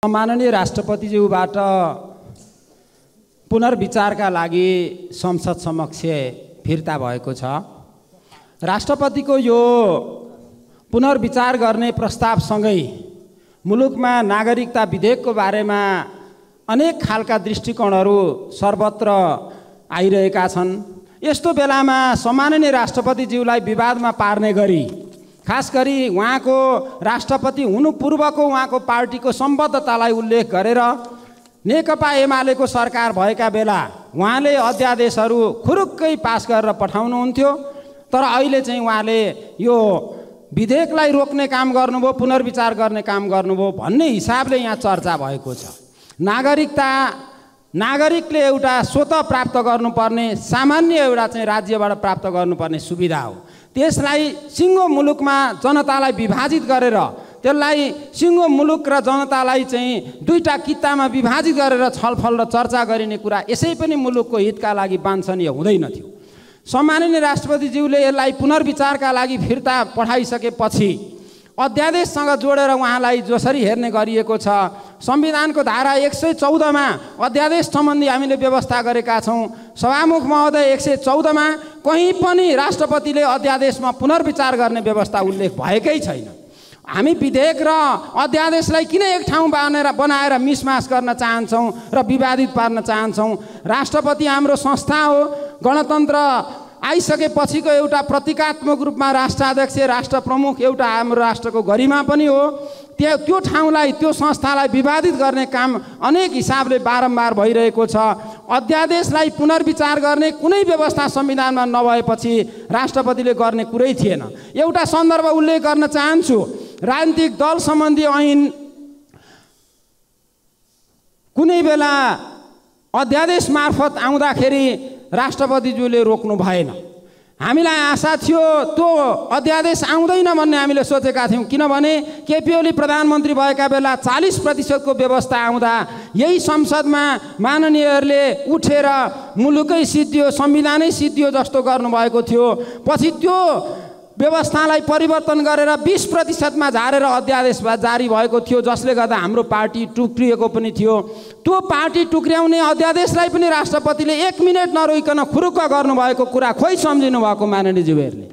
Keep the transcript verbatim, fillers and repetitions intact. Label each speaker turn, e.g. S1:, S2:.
S1: माननीय राष्ट्रपतिज्यूबाट पुनर्विचारका लागि संसद समक्ष फिर्ता भएको छ। राष्ट्रपतिको यो पुनर्विचार गर्ने प्रस्तावसँगै मुलुकमा नागरिकता विधेयकको बारेमा अनेक खालका दृष्टिकोणहरू सर्वत्र आइरहेका छन्। यस्तो बेलामा सम्माननीय राष्ट्रपतिज्यूलाई विवादमा पार्ने गरी खास गरी उहाँको राष्ट्रपति हुनु पूर्वको उहाँको पार्टीको सम्बद्धतालाई उल्लेख गरेर नेकपा एमालेको सरकार भएका बेला उहाँले अध्यादेशहरू खुरुक्कै पास गरेर पठाउनुहुन्थ्यो, तर अहिले चाहिँ उहाँले यो विधेयकलाई रोक्ने काम गर्नुभयो, पुनर्विचार गर्ने काम गर्नुभयो भन्ने हिसाबले यहाँ चर्चा भएको छ। नागरिकता नागरिकले एउटा स्वतः प्राप्त गर्नुपर्ने सामान्य एउटा चाहिँ राज्यबाट प्राप्त गर्नुपर्ने सुविधा हो। त्यसलाई सिङ्गो मुलुकमा जनतालाई विभाजित गरेर त्यसलाई सिङ्गो मुलुक र जनतालाई चाहिँ दुईटा कितामा विभाजित गरेर छलफल र चर्चा गरिने कुरा यसै पनि मुलुकको हितका लागि वाञ्छनीय हुँदैन थियो। सम्माननीय राष्ट्रपतिज्यूले यसलाई पुनर्विचारका लागि फिर्ता पठाइसकेपछि अध्यादेशसँग जोडेर उहाँलाई जसरी हेर्ने गरिएको छ, संविधानको धारा एक सय चौधमा अध्यादेश सम्बन्धी हामीले व्यवस्था गरेका छौँ। सभामुख महोदय एक सय चौधमा कहीँ पनि राष्ट्रपतिले अध्यादेशमा पुनर्विचार गर्ने व्यवस्था उल्लेख भएकै छैन। हामी विधेयक र अध्यादेशलाई किन एक ठाउँ बनाएर बनाएर मिसमास गर्न चाहन्छौँ र विवादित पार्न चाहन्छौँ? राष्ट्रपति हाम्रो संस्था हो। गणतन्त्र आइसकेपछिको एउटा प्रतीकात्मक रूपमा राष्ट्राध्यक्ष राष्ट्र प्रमुख एउटा हाम्रो राष्ट्रको गरिमा पनि हो। त्यो त्यो ठाउँलाई त्यो संस्थालाई विवादित गर्ने काम अनेक हिसाबले बारम्बार भइरहेको छ। अध्यादेशलाई पुनर्विचार गर्ने कुनै व्यवस्था संविधानमा नभएपछि राष्ट्रपतिले गर्ने कुरै थिएन। एउटा सन्दर्भ उल्लेख गर्न चाहन्छु। राजनीतिक दल सम्बन्धी ऐन कुनै बेला अध्यादेश मार्फत आउँदाखेरि राष्ट्रपतिज्यूले रोक्नु भएन। हामीलाई आशा थियो त्यो अध्यादेश आउँदैन भन्ने हामीले सोचेका थियौँ, किनभने केपी ओली प्रधानमन्त्री भएका बेला चालीस प्रतिशतको व्यवस्था आउँदा यही संसदमा माननीयहरूले उठेर मुलुकै सिद्धियो, संविधानै सिद्धियो जस्तो गर्नुभएको थियो। पछि त्यो व्यवस्थालाई परिवर्तन गरेर बीस प्रतिशतमा झारेर अध्यादेश जारी भएको थियो, जसले गर्दा हाम्रो पार्टी टुक्रिएको पनि थियो। त्यो पार्टी टुक्र्याउने अध्यादेशलाई पनि राष्ट्रपतिले एक मिनट नरोइकन खुरुक्क गर्नुभएको कुरा खोइ सम्झिनु भएको माननीय ज्यूहरूले।